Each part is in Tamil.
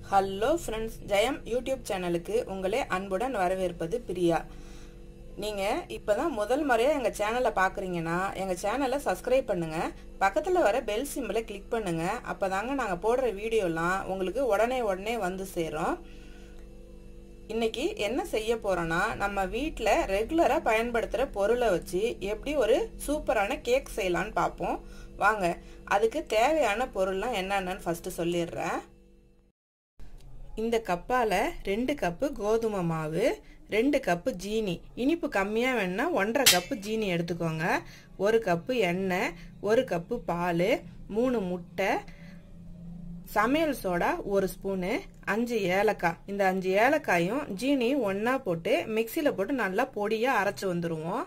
ஹலோ ஃப்ரெண்ட்ஸ், ஜெயம் யூடியூப் சேனலுக்கு உங்களை அன்புடன் வரவேற்பது பிரியா. நீங்கள் இப்போ தான் முதல் முறையாக எங்கள் சேனலை பார்க்குறீங்கன்னா எங்கள் சேனலை சப்ஸ்கிரைப் பண்ணுங்கள், பக்கத்தில் வர பெல் சிம்பிளை கிளிக் பண்ணுங்கள். அப்போ தாங்க நாங்கள் போடுற வீடியோலாம் உங்களுக்கு உடனே வந்து சேரும். இன்றைக்கி என்ன செய்ய போகிறோன்னா, நம்ம வீட்டில் ரெகுலராக பயன்படுத்துகிற பொருளை வச்சு எப்படி ஒரு சூப்பரான கேக் செய்யலான்னு பார்ப்போம். வாங்க, அதுக்கு தேவையான பொருள்லாம் என்னென்னு ஃபஸ்ட்டு சொல்லிடுறேன். இந்த கப்பால் 2 கப்பு கோதுமை மாவு, 2 கப்பு ஜீனி, இனிப்பு கம்மியாக வேணுன்னா 1.5 கப்பு ஜீனி எடுத்துக்கோங்க, 1 கப்பு எண்ணெய், 1 கப்பு பால், 3 முட்டை, சமையல் சோடா 1 ஸ்பூனு, 5 ஏலக்காய். இந்த 5 ஏலக்காயும் ஜீனியும் ஒன்றா போட்டு மிக்சியில் போட்டு நல்லா பொடியாக அரைச்சி வந்துடுவோம்.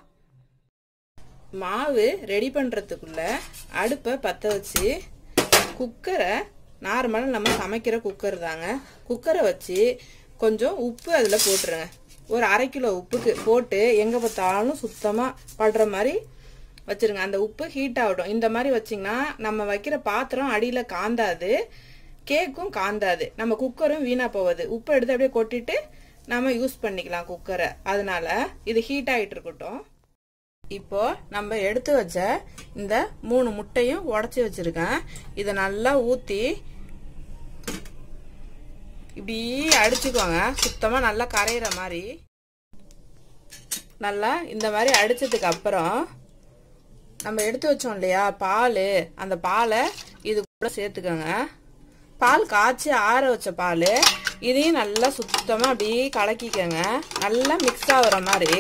மாவு ரெடி பண்ணுறதுக்குள்ள அடுப்பை பற்ற வச்சு குக்கரை, நார்மலாக நம்ம சமைக்கிற குக்கர் தாங்க, குக்கரை வச்சு கொஞ்சம் உப்பு அதில் போட்டுருங்க. ஒரு 1/2 கிலோ உப்புக்கு போட்டு எங்கே பார்த்தாலும் சுத்தமாக படுற மாதிரி வச்சுருங்க. அந்த உப்பு ஹீட் ஆகட்டும். இந்த மாதிரி வச்சிங்கன்னா நம்ம வைக்கிற பாத்திரம் அடியில் காந்தாது, கேக்கும் காந்தாது, நம்ம குக்கரும் வீணாக போகுது. உப்பு எடுத்து அப்படியே கொட்டிட்டு நம்ம யூஸ் பண்ணிக்கலாம் குக்கரை. அதனால இது ஹீட் ஆகிட்டு இருக்கட்டும். இப்போ நம்ம எடுத்து வச்ச இந்த 3 முட்டையும் உடச்சி வச்சிருக்கேன். இதை நல்லா ஊற்றி இப்படி அடிச்சுக்கோங்க, சுத்தமாக நல்லா கரையிற மாதிரி. நல்லா இந்த மாதிரி அடிச்சதுக்கு அப்புறம் நம்ம எடுத்து வச்சோம் இல்லையா பால், அந்த பாலை இது கூட சேர்த்துக்கோங்க. பால் காய்ச்சி ஆற வச்ச பால், இதையும் நல்லா சுத்தமாக அப்படி கலக்கிக்கோங்க, நல்லா மிக்ஸ் ஆகுற மாதிரி.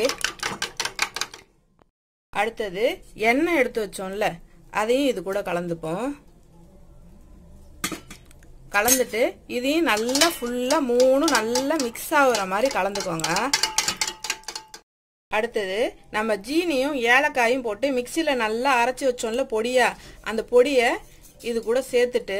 அடுத்தது எண்ணெய் எடுத்து வச்சோம்ல, அதையும் இது கூட கலந்துப்போம். கலந்துட்டு இதையும் நல்லா ஃபுல்லாக 3 நல்லா மிக்ஸ் ஆகுற மாதிரி கலந்துக்கோங்க. அடுத்தது நம்ம ஜீனியும் ஏலக்காயும் போட்டு மிக்சியில் நல்லா அரைச்சி வச்சோம்ல பொடியா, அந்த பொடியை இது கூட சேர்த்துட்டு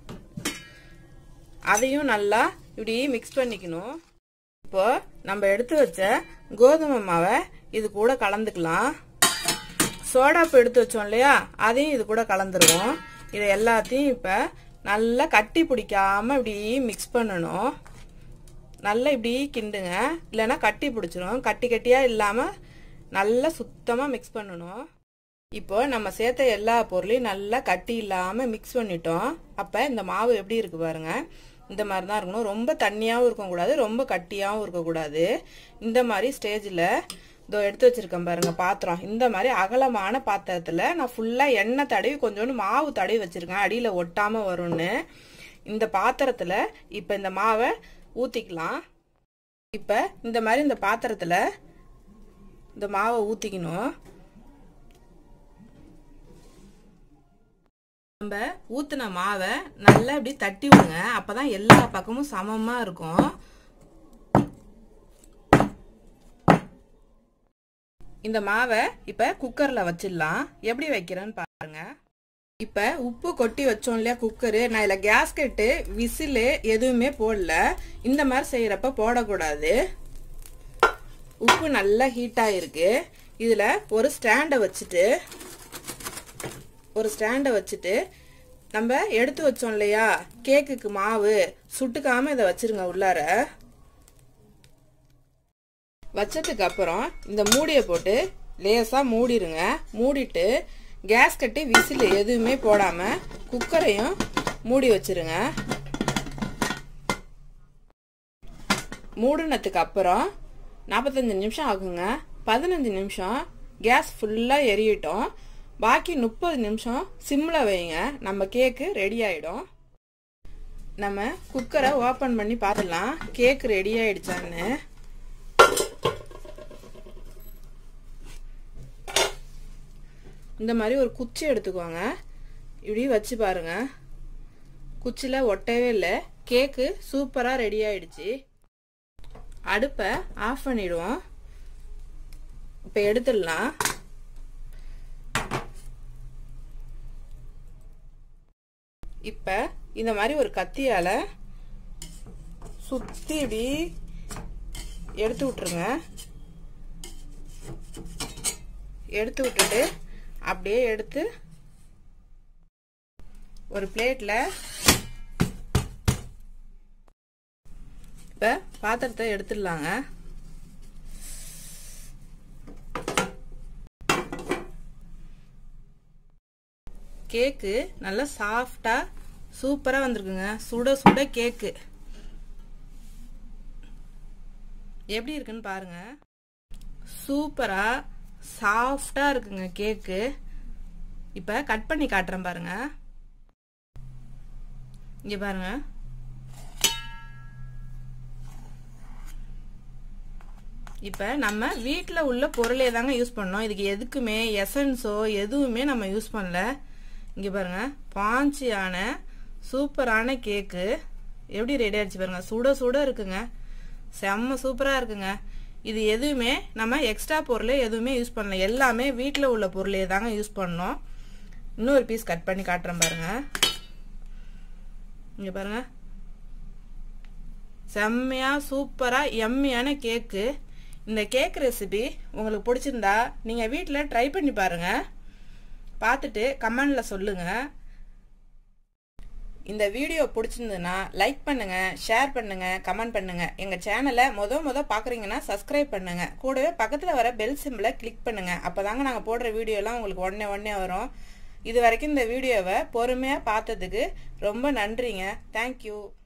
அதையும் நல்லா இப்படி மிக்ஸ் பண்ணிக்கணும். இப்போ நம்ம எடுத்து வச்ச கோதுமை மாவை இது கூட கலந்துக்கலாம். சோடாப்பு எடுத்து வச்சோம் இல்லையா, அதையும் இது கூட கலந்துருவோம். இதை எல்லாத்தையும் இப்போ நல்லா கட்டி பிடிக்காம இப்படி மிக்ஸ் பண்ணணும். நல்லா இப்படி கிண்டுங்க, இல்லைன்னா கட்டி பிடிச்சிரும். கட்டியாக இல்லாமல் நல்லா சுத்தமாக மிக்ஸ் பண்ணணும். இப்போ நம்ம சேர்த்த எல்லா பொருளையும் நல்லா கட்டி இல்லாமல் மிக்ஸ் பண்ணிட்டோம். அப்போ இந்த மாவு எப்படி இருக்கு பாருங்க, இந்த மாதிரி தான் இருக்கணும். ரொம்ப தண்ணியாகவும் இருக்கக்கூடாது, ரொம்ப கட்டியாகவும் இருக்கக்கூடாது. இந்த மாதிரி ஸ்டேஜில் இதோ எடுத்து வச்சிருக்கேன் பாருங்க பாத்திரம். இந்த மாதிரி அகலமான பாத்திரத்தில் நான் ஃபுல்லாக எண்ணெய் தடவி கொஞ்சோண்டு மாவு தடவி வச்சிருக்கேன், அடியில் ஒட்டாமல் வரும்னு. இந்த பாத்திரத்தில் இப்போ இந்த மாவை ஊற்றிக்கலாம். இப்போ இந்த மாதிரி இந்த பாத்திரத்தில் இந்த மாவை ஊற்றிக்கணும். நம்ம ஊற்றின மாவை நல்லா இப்படி தட்டி விடுங்க, அப்போ தான் எல்லா பக்கமும் சமமாக இருக்கும். இந்த மாவை இப்போ குக்கரில் வச்சிடலாம். எப்படி வைக்கிறேன்னு பாருங்க. இப்போ உப்பு கொட்டி வச்சோம் இல்லையா குக்கரு, நான் இதில் கேஸ்கெட்டு விசிலு எதுவுமே போடல. இந்த மாதிரி செய்கிறப்ப போடக்கூடாது. உப்பு நல்லா ஹீட்டாக இருக்கு. இதில் ஒரு ஸ்டாண்டை வச்சுட்டு நம்ம எடுத்து வச்சோம் இல்லையா கேக்குக்கு மாவு, சுட்டுக்காமல் இதை வச்சிருங்க. உள்ளார வச்சதுக்கு அப்புறம் இந்த மூடியை போட்டு லேசாக மூடிடுங்க. மூடிட்டு கேஸ் கட்டி விசில் எதுவுமே போடாமல் குக்கரையும் மூடி வச்சிருங்க. மூடினதுக்கு அப்புறம் 45 நிமிஷம் ஆகுங்க. 15 நிமிஷம் கேஸ் ஃபுல்லாக எரியட்டும். பாக்கி 30 நிமிஷம் சிம்மில் வைங்க. நம்ம கேக்கு ரெடி ஆகிடும். நம்ம குக்கரை ஓப்பன் பண்ணி பார்த்துடலாம் கேக்கு ரெடி ஆகிடுச்சான்னு. இந்த மாதிரி ஒரு குச்சி எடுத்துக்கோங்க, இப்படி வச்சு பாருங்க. குச்சியில் ஒட்டவே இல்லை. கேக்கு சூப்பராக ரெடி ஆயிடுச்சு. அடுப்பை ஆஃப் பண்ணிடுவோம். இப்போ எடுத்துடலாம். இப்போ இந்த மாதிரி ஒரு கத்தியால் சுற்றி இப்படி எடுத்து விட்டுருங்க. எடுத்து விட்டுட்டு அப்படியே எடுத்து ஒரு பிளேட்டில் இப்போ பாத்திரத்தை எடுத்துடலாங்க. கேக்கு நல்லா சாஃப்டா சூப்பரா வந்திருக்குங்க. சுட சுட கேக்கு எப்படி இருக்குன்னு பாருங்க. சூப்பரா சாஃப்டா இருக்குங்க கேக்கு. இப்ப கட் பண்ணி காட்டுறேன் பாருங்க. இங்க பாருங்க. இப்ப நம்ம வீட்ல உள்ள பொருளே தாங்க யூஸ் பண்ணோம். இதுக்கு எதுக்குமே எசன்ஸோ எதுவுமே நம்ம யூஸ் பண்ணல. இங்க பாருங்க, பாஞ்சியான சூப்பரான கேக்கு எப்படி ரெடி ஆயிடுச்சு பாருங்க. சுட சுட இருக்குங்க. செம்ம சூப்பரா இருக்குங்க. இது எதுவுமே நம்ம எக்ஸ்ட்ரா பொருளே எதுவுமே யூஸ் பண்ணல. எல்லாமே வீட்டில் உள்ள பொருளே தாங்க யூஸ் பண்ணோம். இன்னொரு பீஸ் கட் பண்ணி காட்டுறேன் பாருங்க. இங்க பாருங்க, செம்மையா சூப்பரா எம்மியான கேக்கு. இந்த கேக் ரெசிபி உங்களுக்கு பிடிச்சிருந்தா நீங்க வீட்டில் ட்ரை பண்ணி பாருங்க. பார்த்துட்டு கமெண்ட்ல சொல்லுங்க. இந்த வீடியோ பிடிச்சிருந்ததுன்னா லைக் பண்ணுங்க, ஷேர் பண்ணுங்க, கமெண்ட் பண்ணுங்க. எங்க சேனலை முத பாக்குறீங்கன்னா சப்ஸ்கிரைப் பண்ணுங்க. கூடவே பக்கத்துல வர பெல் சிம்பிளை கிளிக் பண்ணுங்க. அப்பதாங்க நாங்க போடுற வீடியோ எல்லாம் உங்களுக்கு உடனே வரும். இது வரைக்கும் இந்த வீடியோவை பொறுமையா பார்த்ததுக்கு ரொம்ப நன்றிங்க. தேங்க்யூ.